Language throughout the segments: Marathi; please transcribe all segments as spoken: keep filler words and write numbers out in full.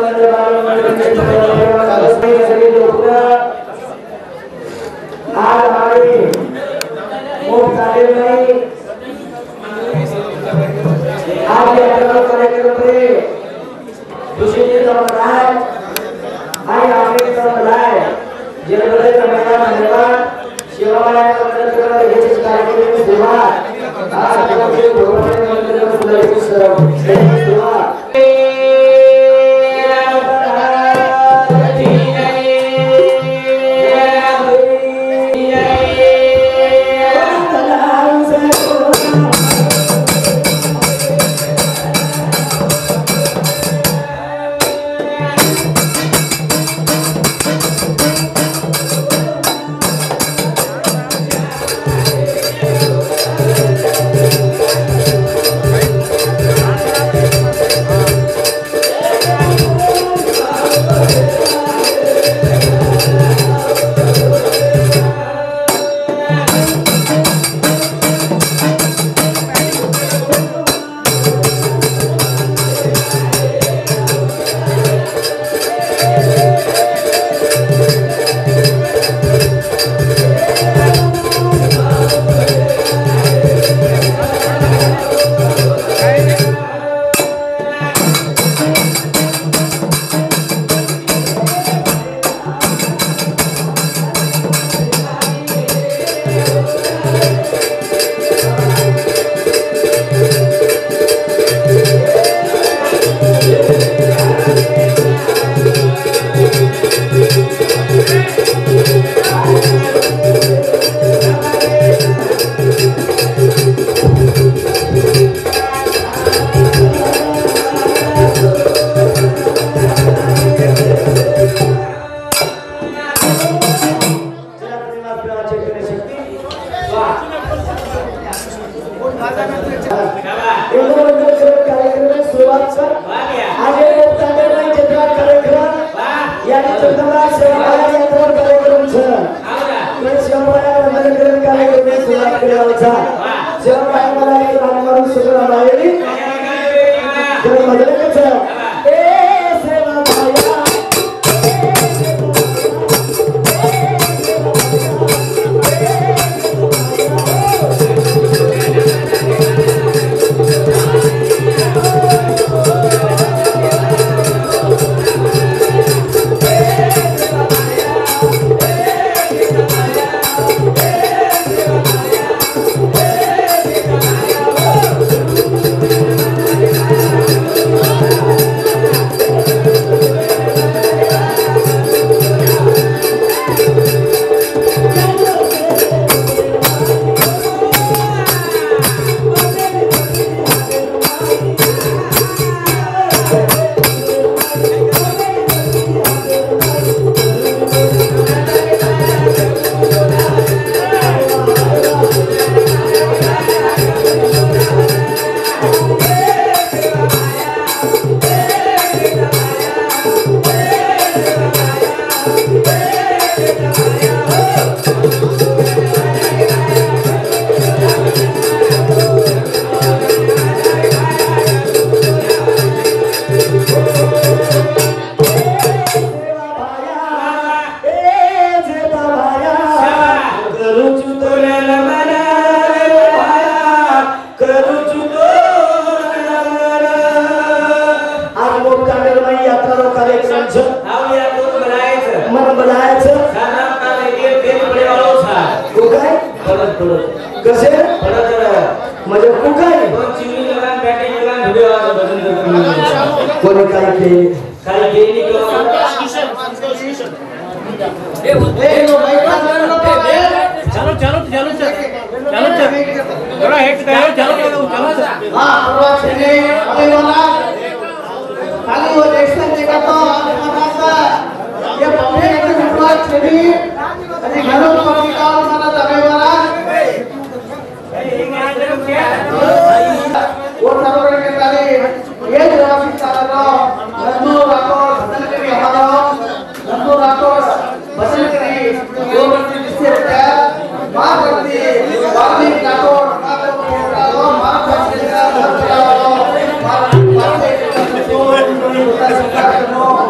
Gracias.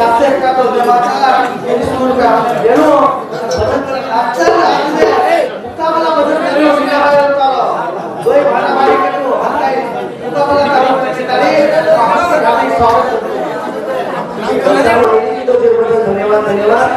असे का तो जमाचा ini surga ya lo acar मुकाबला बदल करो सुना bayar kalau boy mana baik itu hantai मुकाबला करो tadi bahasa kami soal ini तो धन्यवाद धन्यवाद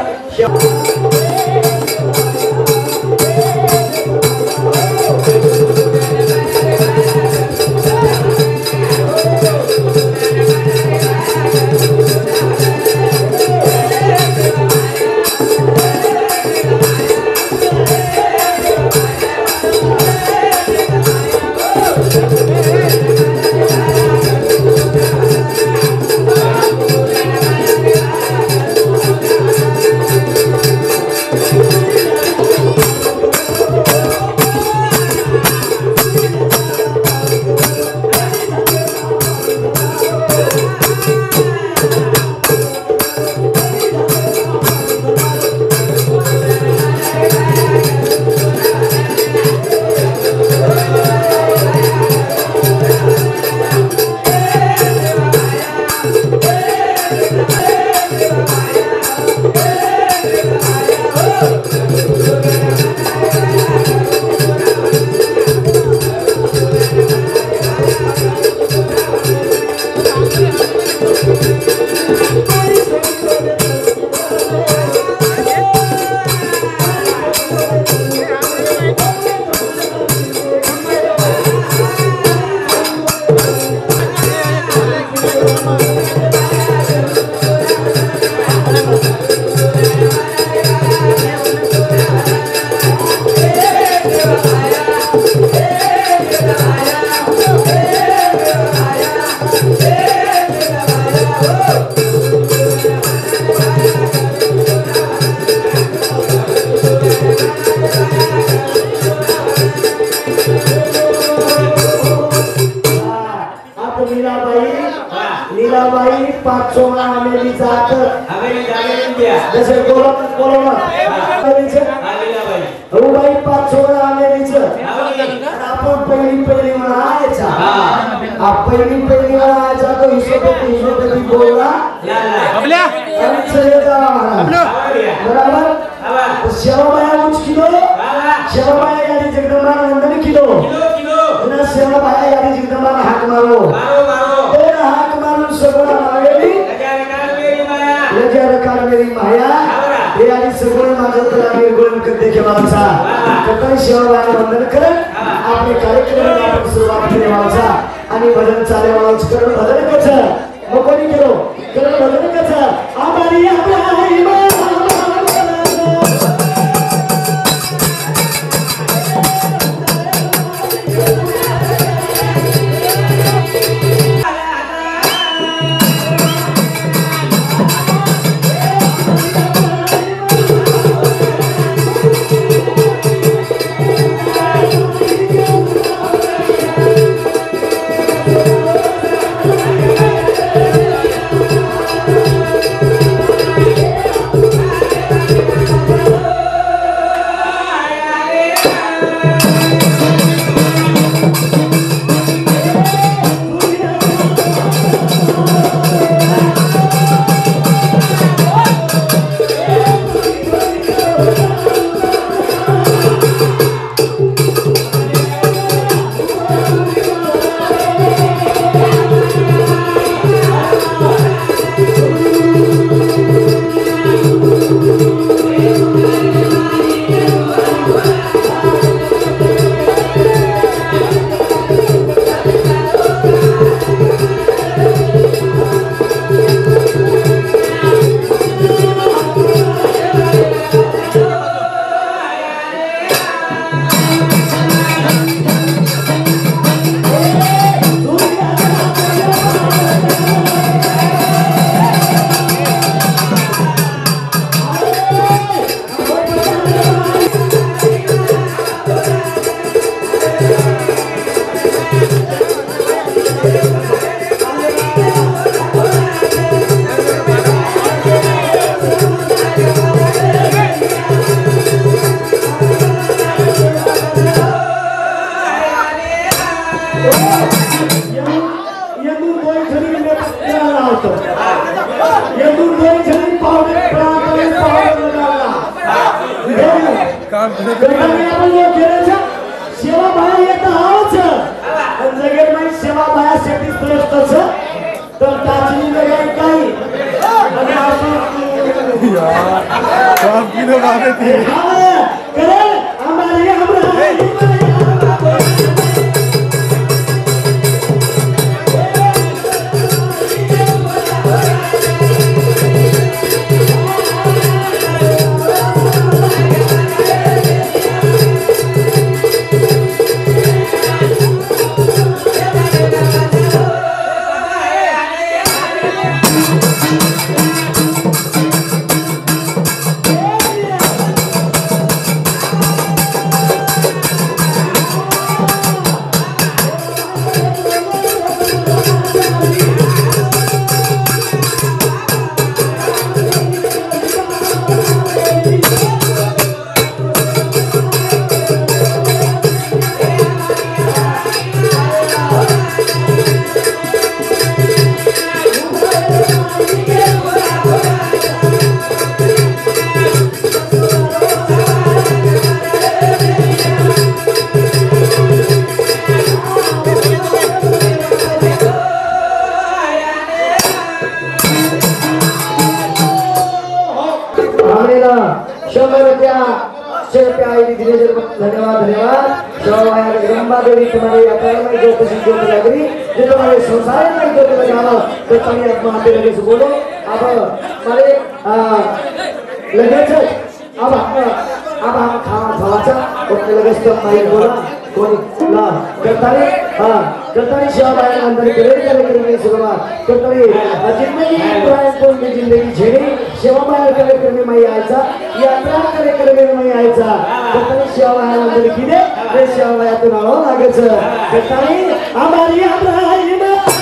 गटाने आपण जो केल्याचा सेवा बाया येत आहोत आणि जगेर नाही सेवा बाया शेती श्रेष्ठच तर त्याची वेगळी काही आणि आपण आप किलो मारे थे करे हमारे हमरा धन्यवाद धन्यवाद देवी तुम्हारे में जो खुशी जो लगी जो तुम्हारे संसार में जो लगाना तो तुम्हें अपना हाथ लगे से बोलो अब हमारे लगे अब अब हम खाना खावाचा और लगे तो माई बोला कोई ला करतारी हाँ करतारी शाबाश अंदर करे करे करे सुबह करतारी जिंदगी प्रायण में जिंदगी झेड़ी शिवमाया करे करे मैं आयचा यात्रा करे करे मैं आयचा करतारी शिवमाया अंदर किदे रे शिवमाया तो नालो लागेच करतारी हमारी अब्राहिम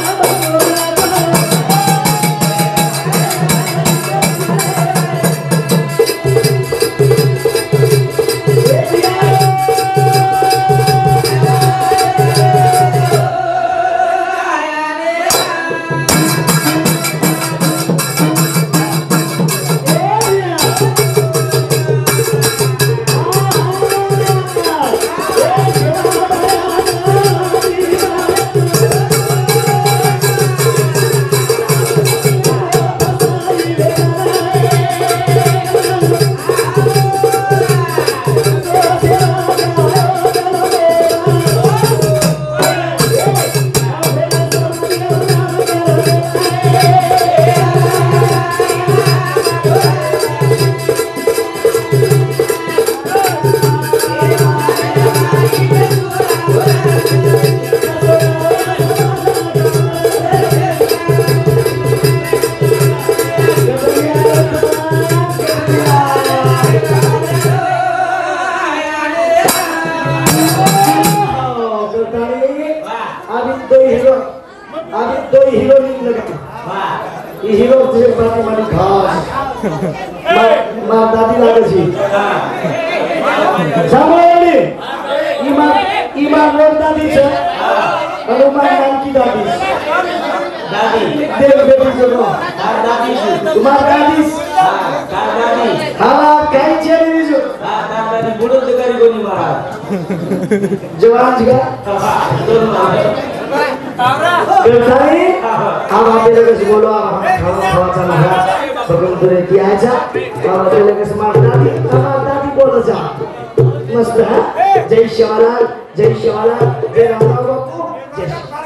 जवान juga Gertani हम आते लगे से बोलो हम खाना खावा चला है बगल तुरे किया जा हम आते लगे से मार दादी हमार दादी बोलो जा मस्त है जय शिवालाल जय शिवालाल जय राम बापू जय